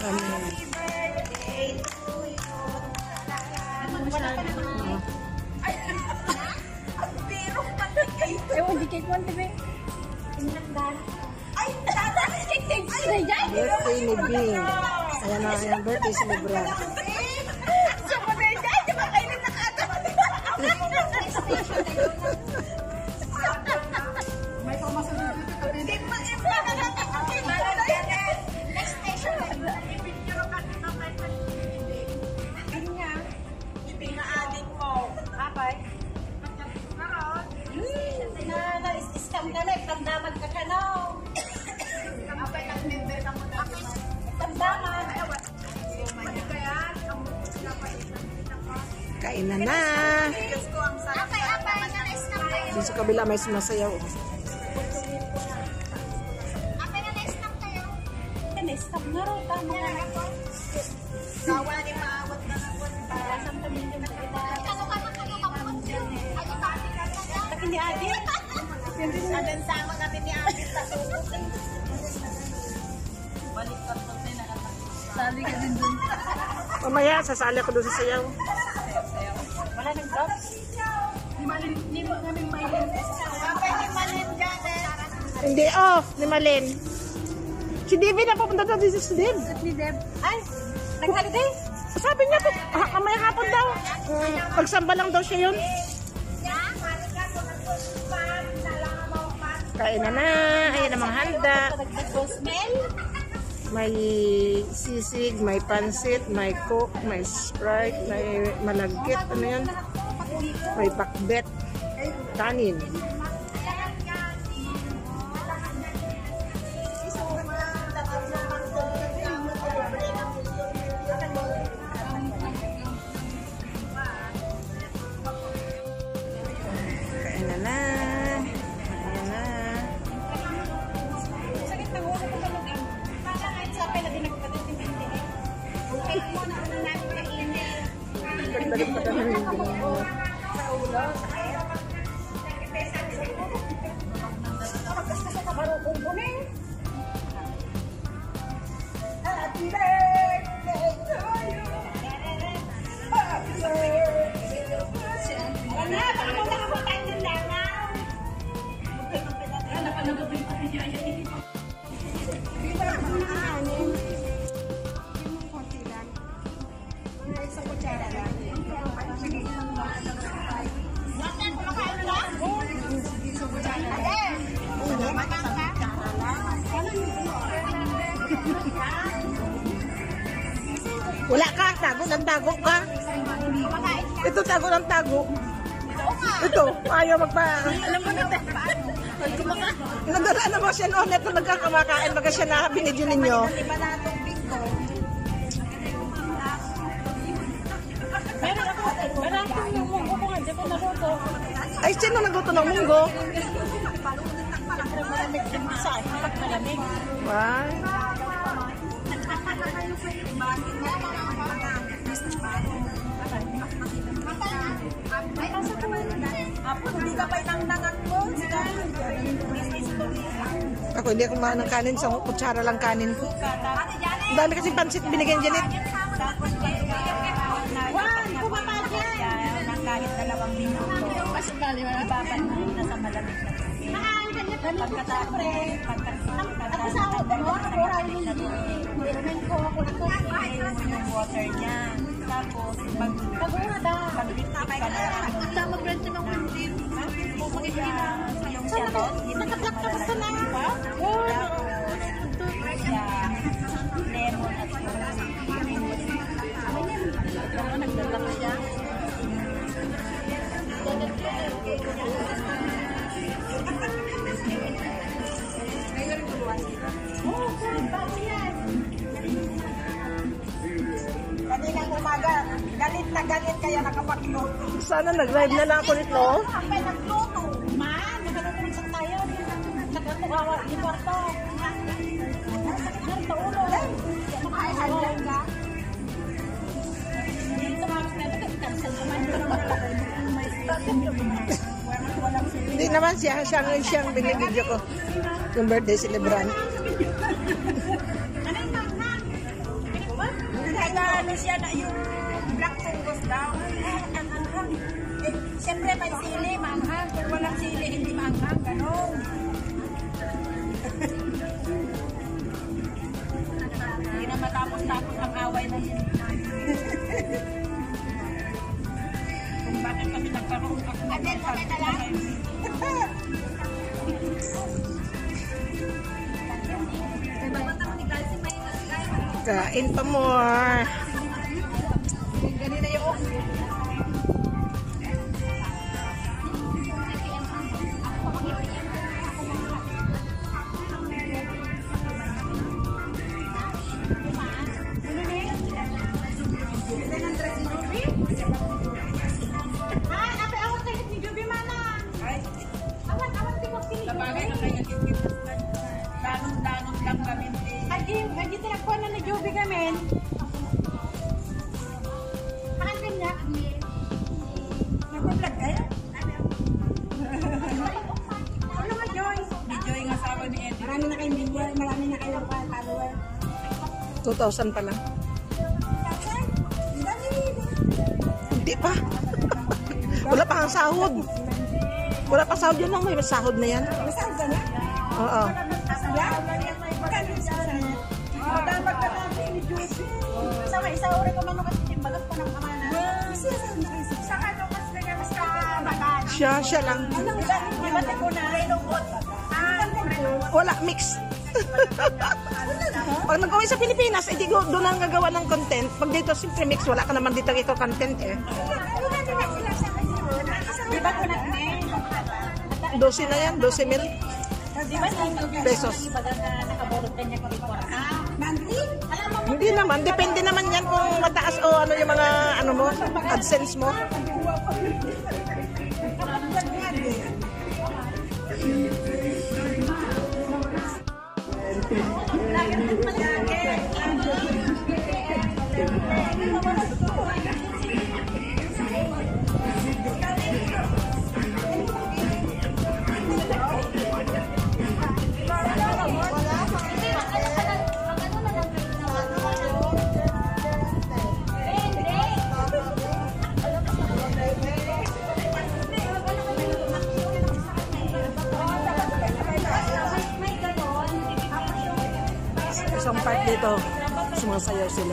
kami. Ewan, di cake one, diba? Ay, Birthday ni Bing. Ayan na, ayan, birthday celebrant. Kain na na. Dito sa kabila may sumasayaw. Sabi ka din dun. Mamaya, sasali ako doon sa sayaw. Wala nang drops? Ni Malin. Hindi, ni Malin. Si Debbie na papunta daw dito si Deb. Si Deb. Ay, nag-holiday? Sabi niya po, mamaya hapon daw. Pagsamba lang daw siya yun. Kain na na. Ayan namang handa. May sisig, may pansit, may coke, may Sprite, may malagkit, ano yan? May pakbet, kanin. Kain na na. Ayan na. Pagdalit pa kami ng binigyan. Happy birthday to you. Happy birthday to you. Wala, baka mo nakapuntahin ng langaw. Napanood yung pati niya. Wala ka, tago ng tago ka. Ito tago ng tago. Ito, ayaw magpa... Alam mo na ito. Nagdala na mo siya noon, ito nagkakamakain, baga siya na binidyo ninyo. Ay, sino nagluto ng munggo? Wow. Ako hindi ako kumain ng kanin, sa kutsara lang kanin ko. Ang dami kasi pansit binigyan Janet. Kahit 2 minuto. Kasi bali wala. Ibaban mo na sa malamig na tubig. Pagkatapos yung water niya. Tapos, mag-bread ka ng windig. Yung shalot. Nakaplak ka basta na. Lemon at naglalak siya. Kaninang umaga, galit na galit kaya nakapagluto. Sana nag-live na lang ako nito. Sampay nagluto. Ma, nagkakulisan tayo. Nagkatukawa, di kwarto. Sakit na ulo. Makaihalan ka. Dito mga pinagkakansal naman. Hindi naman siyang binibidyo ko. Yung birthday celebrant. ano siya na yung black fungus daw. Eh, siyempre may sili, maanghang. Kung walang sili, hindi maanghang. Ganon. Hindi na matapos-tapos ang away na yun. Kung bakit kami nagkaroon ako ng Kain pa more. ganina yung lagi tinagpuan na Juby gamin. Pakan niya. Nag-vlog kayo? Ano nga Joy? Ni Joy nga sabi ni Eddie. Marami na kayong viewer, marami na kayong follower. 2,000 pa lang. Hindi pa. Wala pa ang sahod. Wala pa sahod yun lang. May sahod na yan. May sahod ka na? Oo. Dapat ka natin ni Juicy. Sama, isa oras ko man kasi timbagas pa ng kamana. Sa ano mas na mas ka bagan. Siya lang. Ibate ko na. Wala, mix. Pag nag-uwi sa Pilipinas, edi doon lang gagawa ng content. Pag dito, simple mix, wala ka naman dito ito content eh. Di ba ko na 12 na yan, 12 mil pesos. Nakaborot ka niya kami para. Hindi naman, depende naman yan kung mataas o ano yung mga ano mo, AdSense mo. Isang part dito, sumasayaw sila.